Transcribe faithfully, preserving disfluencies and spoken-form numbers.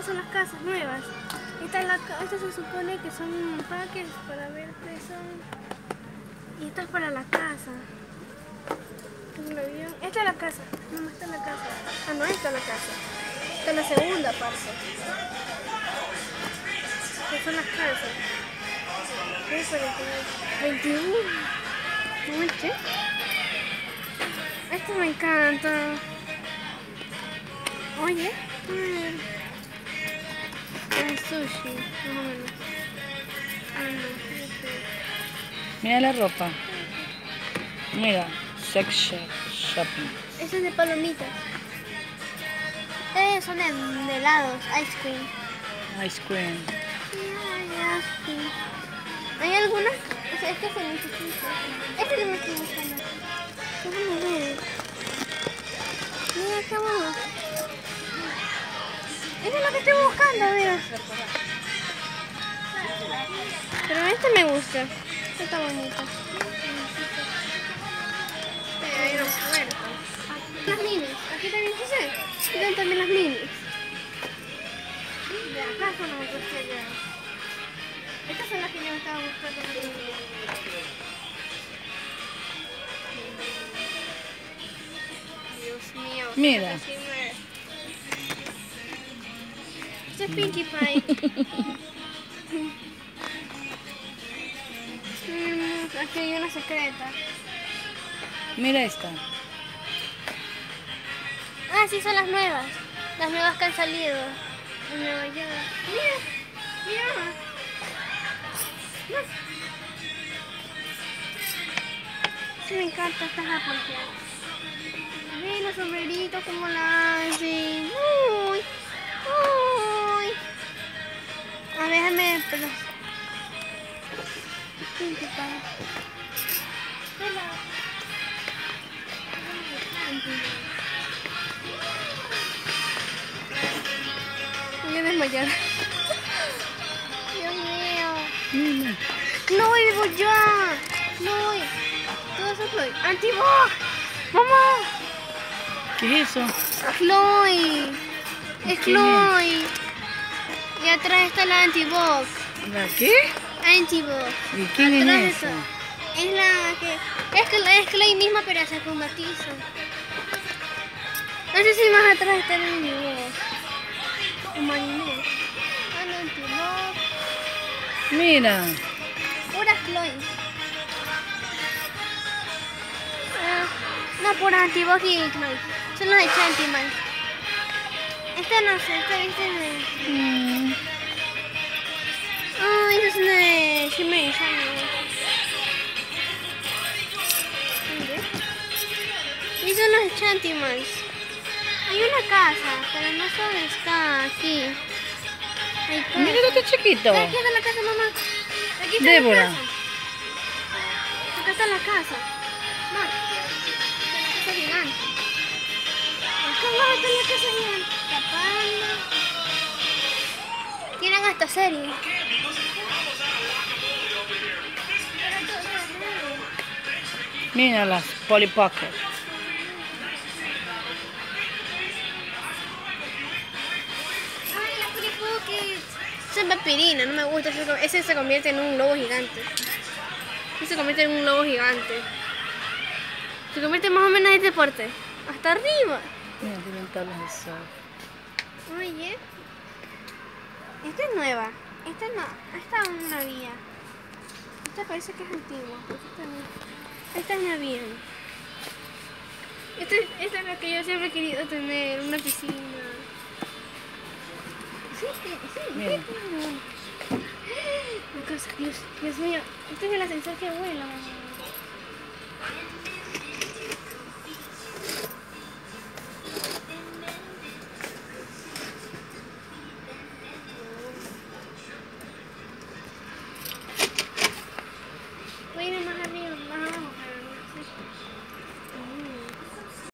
son las casas nuevas. Esta, es la, esta se supone que son parques para ver qué son. Y esta es para la casa. Esta es la casa. No, esta es la casa. Ah, no, esta es la casa. Esta es la segunda parte. Estas son las casas. veintiuno. Mucho. Esto me encanta. Oye. Es sushi. Más o menos. Ah, no. Mira la ropa. Mira. Sex shop, shopping. Eso es de palomitas. Ustedes son de, de helados. Ice cream. Ice cream. ¿Hay algunas? O sea, este se necesita. Este no me estoy buscando. Déjame ver. Mira, qué bueno. Eso es lo que estoy buscando, mira. Pero este me gusta. Este está bonito. Hay una puerta. Las minis. Aquí también se sé. Aquí están también las minis. De acá son las otras que allá. Estas son las que yo estaba buscando. Dios mío. Mira. Esto es Pinkie Pie. mm, aquí hay una secreta. Mira esta. Ah, sí, son las nuevas. Las nuevas que han salido en Nueva York. Mira, mira. Sí, me encanta esta japonesa. Ve los sombreritos como la hacen. Uy, uy. A ver, déjame. Perdón. Me voy a desmayar. Dios mío. Mira. No voy vivo ya. No voy. Todo eso Chloe. Anti-Vogue. Mamá. ¿Qué es eso? Chloe. Es ¿Quién Chloe. Y atrás está la Anti-Vogue. ¿La qué? Anti-Vogue. ¿Y quién Atrás es está. esa? Es la que... Es, que, es Chloe misma, pero se combatiza. No sé si más atrás está el Anti-Vogue. O Marinette. Ah, no, Anti-Vogue. Mira. Pura Chloe. Ah, no, pura Anti-Vogue y Chloe. Son los de Chantiman. Esta no sé, esta viste de... Mm. Ah, esta es una de Shimmer y Shiny. Y son los de Chantimans. Hay una casa, pero no sé dónde está aquí. Hay casa. Mira que está chiquito. Aquí está la casa, mamá. Aquí está Débora. la casa. Acá está la casa. No, está la casa gigante. Acá abajo está la casa gigante. Tapando. Tienen hasta serie. Mira las Polly Pocket. Ay, la Polly Pocket. Esa es vampirina, no me gusta. Ese se convierte en un lobo gigante. Ese se convierte en un lobo gigante. Se convierte más o menos en este porte. Hasta arriba. Mira, tienen tablas de surf. Oye. Esta es nueva. Esta no. Esta aún no había. Esta parece que es antigua. Esta, no. Esta es una bien. Esta, esta es la que yo siempre he querido tener. Una piscina. Sí, sí, sí. Mira. Una casa, Dios, Dios mío. Este es el ascensor que vuela, mamá.